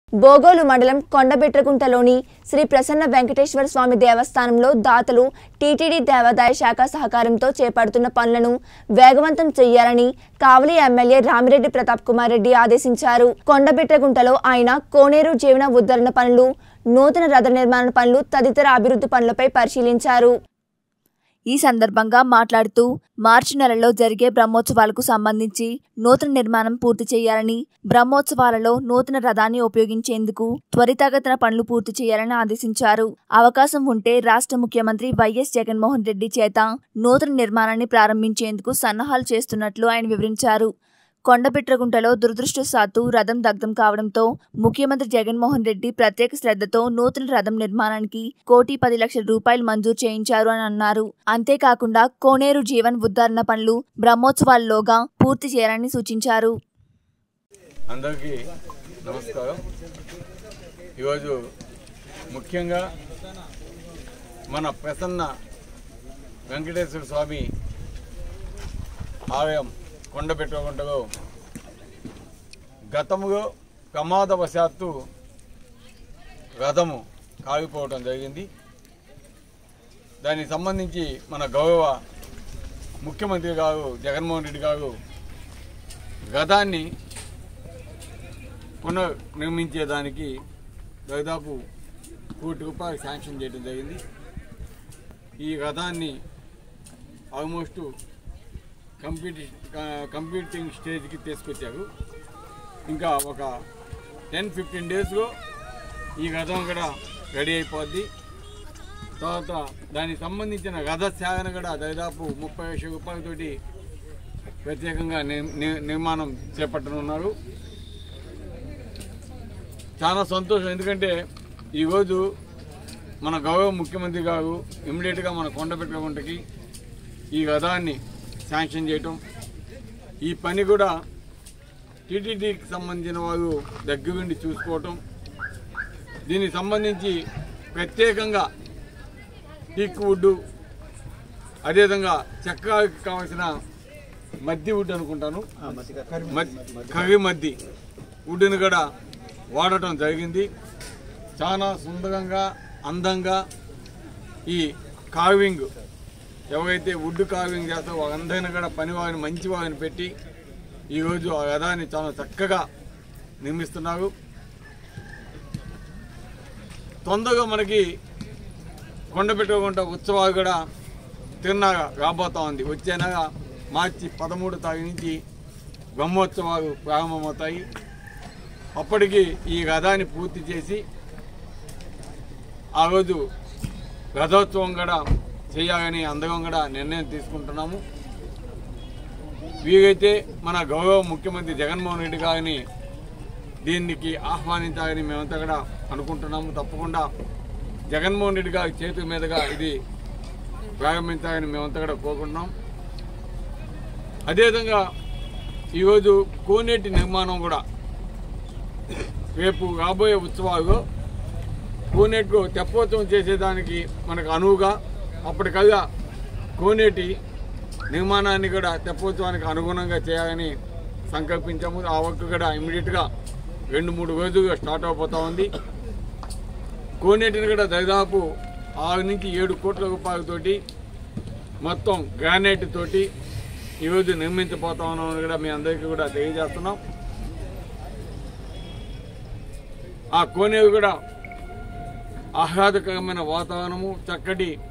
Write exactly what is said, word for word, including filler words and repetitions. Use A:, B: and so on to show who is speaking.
A: బోగోలు మండలం కొండబిట్రకుంటలోని శ్రీ ప్రసన్న వెంకటేశ్వర స్వామి దేవస్థానంలో దాతలు టీటీడీ దేవాదాయ శాఖ సహకారంతో చేపడుతున్న పనులను వేగవంతం చేయాలని కావలి ఎమ్మెల్యే రామిరెడ్డి ప్రతాప్ కుమార్ రెడ్డి ఆదేశించారు. కొండబిట్రకుంటలో ఆయన కోనేరు జీవన ఉద్ధరణ పనులు, నూతన రథ నిర్మాణ పనులు తదితర అభివృద్ధి పనులపై పరిశీలించారు. ఈ సందర్భంగా మాట్లాడుతూ మార్చి నెలలో జరిగే బ్రహ్మోత్సవాలకు సంబంధించి నూతన నిర్మాణం పూర్తి చేయాలని, బ్రహ్మోత్సవాలలో నూతన రథాన్ని ఉపయోగించేందుకు త్వరితగతిన పనులు పూర్తి చేయాలని ఆదేశించారు. అవకాశం ఉంటే రాష్ట్ర ముఖ్యమంత్రి వైఎస్ జగన్మోహన్ రెడ్డి చేత నూతన నిర్మాణాన్ని ప్రారంభించేందుకు సన్నాహాలు చేస్తున్నట్లు ఆయన వివరించారు. కొండబిట్రగుంటలో దురదృష్టవశాత్తు రథం దగ్ధం కావడంతో ముఖ్యమంత్రి జగన్మోహన్ రెడ్డి ప్రత్యేక శ్రద్ధతో నూతన రథం నిర్మాణానికి కోటి పది లక్షల రూపాయలు మంజూరు చేయించారు అని అన్నారు. అంతేకాకుండా కోనేరు జీవన్ ఉద్ధరణ పనులు బ్రహ్మోత్సవాల్లోగా పూర్తి చేయాలని సూచించారు.
B: అందరికీ నమస్కారం. ఈరోజు ముఖ్యంగా మన ప్రసన్న వెంకటేశ్వర స్వామి ఆలయం కొండబిట్రకుంటలో గతంలో ప్రమాదవశాత్తు రథము కాలిపోవడం జరిగింది. దానికి సంబంధించి మన గౌరవ ముఖ్యమంత్రి గారు జగన్మోహన్ రెడ్డి గారు రథాన్ని పునర్నిర్మించేదానికి దాదాపు కోటి రూపాయలు శాంక్షన్ చేయడం జరిగింది. ఈ రథాన్ని ఆల్మోస్ట్ కంప్యూటి కంప్యూటింగ్ స్టేజ్కి తీసుకొచ్చారు. ఇంకా ఒక టెన్ ఫిఫ్టీన్ డేస్లో ఈ రథం కూడా రెడీ అయిపోద్ది. తర్వాత దానికి సంబంధించిన రథ సాగన కూడా దాదాపు ముప్పై లక్షల రూపాయలతోటి ప్రత్యేకంగా నిర్మాణం చేపట్టనున్నారు. చాలా సంతోషం. ఎందుకంటే ఈరోజు మన గౌరవ ముఖ్యమంత్రి గారు ఇమ్మీడియట్గా మన కొండబిట్రకుంటకి ఈ రథాన్ని శాంక్షన్ చేయటం, ఈ పని కూడా టీటీడీకి సంబంధించిన వారు దగ్గరుండి చూసుకోవటం, దీనికి సంబంధించి ప్రత్యేకంగా టీక్ వుడ్, అదేవిధంగా చక్రాలకు కావాల్సిన మద్ది వుడ్ అనుకుంటాను, కర్రీ మద్ది వుడ్ని కూడా వాడటం జరిగింది. చాలా సుందరంగా అందంగా ఈ కార్వింగ్ ఎవరైతే వుడ్ కార్వింగ్ చేస్తారో వాళ్ళందరినీ కూడా పని వారిని మంచి వారిని పెట్టి ఈరోజు ఆ రథాన్ని చాలా చక్కగా నిర్మిస్తున్నారు. తొందరగా మనకి కొండబిట్రకుంట ఉత్సవాలు కూడా తిరునాగా రాబోతా ఉంది. వచ్చే నెల మార్చి పదమూడు తారీఖు నుంచి బ్రహ్మోత్సవాలు ప్రారంభమవుతాయి. అప్పటికి ఈ రథాన్ని పూర్తి చేసి ఆ రోజు రథోత్సవం కూడా చేయాలని అందరం కూడా నిర్ణయం తీసుకుంటున్నాము. వీరైతే మన గౌరవ ముఖ్యమంత్రి జగన్మోహన్ రెడ్డి గారిని దీనికి ఆహ్వానించాలని మేమంతా కూడా అనుకుంటున్నాము. తప్పకుండా జగన్మోహన్ రెడ్డి గారి చేతి మీదుగా ఇది ప్రారంభించాలని మేమంతా కూడా కోరుకుంటున్నాం. అదేవిధంగా ఈరోజు కోనేటి నిర్మాణం కూడా రేపు రాబోయే ఉత్సవాల్లో కోనేటిలో తెప్పోత్సవం చేసేదానికి మనకు అనువుగా అప్పటికల్లా కోనేటి నిర్మాణాన్ని కూడా తెప్పోత్సవానికి అనుగుణంగా చేయాలని సంకల్పించాము. ఆ వర్క్ కూడా ఇమ్మీడియట్గా రెండు మూడు రోజులుగా స్టార్ట్ అయిపోతూ ఉంది. కోనేటిని కూడా దాదాపు ఆరు నుంచి ఏడు కోట్ల రూపాయలతోటి మొత్తం గ్రానైట్ తోటి ఈరోజు నిర్మించబోతా ఉన్నామని కూడా మీ అందరికీ కూడా తెలియజేస్తున్నాం. ఆ కోనేరు కూడా ఆహ్లాదకరమైన వాతావరణము, చక్కటి